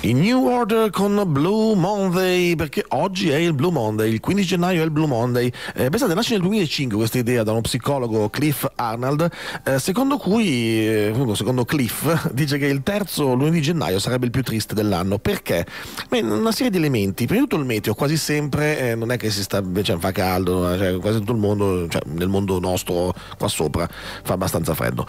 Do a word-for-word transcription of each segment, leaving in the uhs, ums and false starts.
In New Order con Blue Monday, perché oggi è il Blue Monday, il quindici gennaio è il Blue Monday. Eh, pensate, nasce nel duemilacinque questa idea da uno psicologo, Cliff Arnold, eh, secondo cui, eh, secondo Cliff, dice che il terzo lunedì gennaio sarebbe il più triste dell'anno. Perché? Beh, una serie di elementi. Prima di tutto il meteo, quasi sempre eh, non è che si sta, cioè, fa caldo, cioè, quasi tutto il mondo, cioè, nel mondo nostro qua sopra fa abbastanza freddo.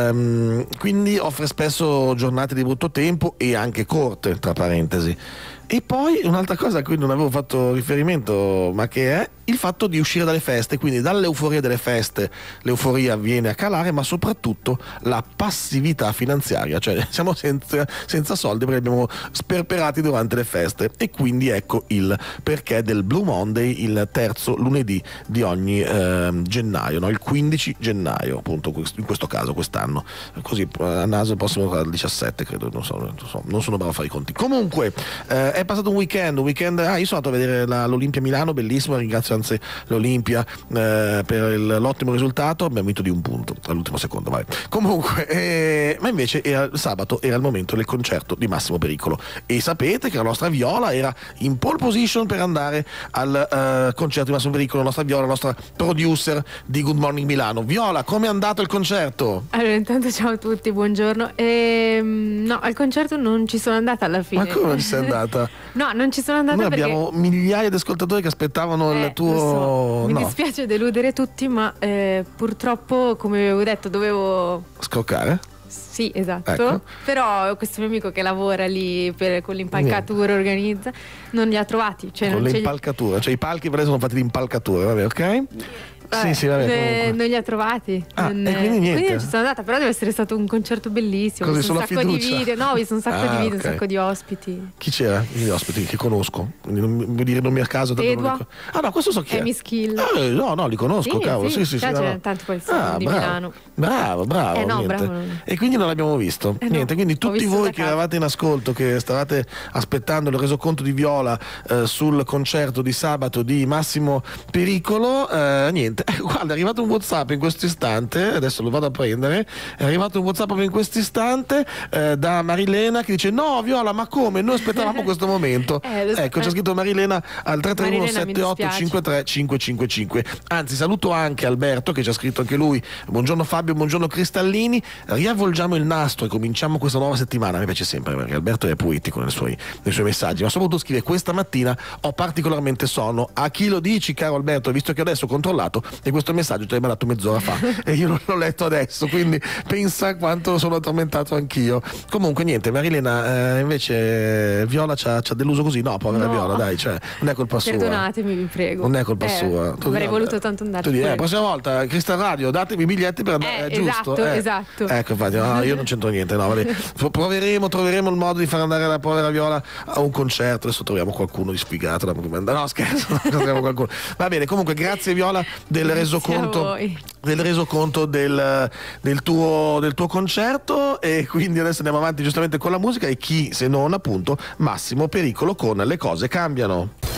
Um, quindi offre spesso giornate di brutto tempo e anche corte, tra parentesi. E poi un'altra cosa a cui non avevo fatto riferimento, ma che è il fatto di uscire dalle feste, quindi dall'euforia delle feste l'euforia viene a calare, ma soprattutto la passività finanziaria, cioè siamo senza, senza soldi perché abbiamo sperperati durante le feste, e quindi ecco il perché del Blue Monday, il terzo lunedì di ogni eh, gennaio, no? Il quindici gennaio appunto in questo caso quest'anno, così a naso il prossimo il diciassette credo, non so, non so, non sono bravo a fare i conti. Comunque eh, è passato un weekend, un weekend, ah io sono andato a vedere la, l'Olimpia Milano, bellissimo, ringrazio anzi l'Olimpia eh, per il, l'ottimo risultato, abbiamo vinto di un punto all'ultimo secondo, vai. Comunque eh, ma invece era, sabato era il momento del concerto di Massimo Pericolo, e sapete che la nostra Viola era in pole position per andare al uh, concerto di Massimo Pericolo, la nostra Viola, la nostra producer di Good Morning Milano. Viola, come è andato il concerto? Allora, intanto ciao a tutti, buongiorno. Ehm, no, al concerto non ci sono andata alla fine. Ma come non ci sei andata? No, non ci sono andata. Noi perché abbiamo migliaia di ascoltatori che aspettavano eh, il tuo... so. Mi no. dispiace deludere tutti, ma eh, purtroppo, come avevo detto, dovevo... Scoccare? Sì, esatto. Ecco. Però questo mio amico che lavora lì per, con l'impalcatura, Niente. organizza, non li ha trovati. Cioè, Con non l'impalcatura, cioè i palchi per adesso sono fatti di impalcatura, vabbè, ok? Vabbè, sì, sì, vabbè, eh, non li ha trovati. Ah, non, e quindi niente. Quindi non ci sono andata, però deve essere stato un concerto bellissimo. Così, ho visto un sulla sacco fiducia. di video, no, ho visto un sacco Ah, di video, ok. un sacco di ospiti. Chi c'era? Gli ospiti che conosco, quindi non mi dire nomi a caso. tanto Edua. non li co- Ah no, questo so chi è. Amy Skill. Eh, no, no, li conosco, Sì, cavolo. sì, Sì, sì, già sì. ce no, n'è no. tanti poi sono Ah, di bravo. Milano. Bravo, bravo. Eh, no, niente. bravo. E quindi non l'abbiamo visto. Eh, no. Niente, quindi Ho tutti visto voi da che casa. eravate in ascolto, che stavate aspettando il resoconto di Viola eh, sul concerto di sabato di Massimo Pericolo, eh, niente, guarda, è arrivato un WhatsApp in questo istante, adesso lo vado a prendere, è arrivato un WhatsApp proprio in questo istante eh, da Marilena che dice: no Viola, ma come? Noi aspettavamo questo momento. Eh, lo so- ecco, c'è eh. scritto Marilena al tre tre uno Marilena, mi sette otto dispiace. cinque tre cinque cinque cinque. Anzi, saluto anche Alberto che ci ha scritto anche lui: buongiorno Fabio, buongiorno Cristallini, riavvolgiamo il nastro e cominciamo questa nuova settimana. Mi piace sempre perché Alberto è poetico nei suoi, nei suoi messaggi, ma soprattutto scrive: questa mattina ho particolarmente sonno. A chi lo dici, caro Alberto, visto che adesso ho controllato e questo messaggio te l'hai mandato mezz'ora fa e io non l'ho letto adesso, quindi pensa quanto sono addormentato anch'io. Comunque niente, Marilena, eh, invece Viola ci ha, ci ha deluso così. No, povera No. Viola, dai, cioè, non è colpa sua. Perdonatemi, vi prego. Non è colpa Eh, sua. Tu Avrei di- voluto tanto andare. Tu di, eh, pure. la prossima volta, Crystal Radio, datemi i biglietti per andare, Eh, è giusto? esatto, eh. esatto. Ecco, infatti, no, io non c'entro niente, no, vabbè. Proveremo, troveremo il modo di far andare la povera Viola a un concerto. Adesso troviamo qualcuno di sfigato da no, scherzo, troviamo qualcuno. Va bene, comunque grazie Viola del Grazie a resoconto voi. del resoconto del, del tuo del tuo concerto, e quindi adesso andiamo avanti giustamente con la musica, e chi se non appunto Massimo Pericolo con Le cose cambiano.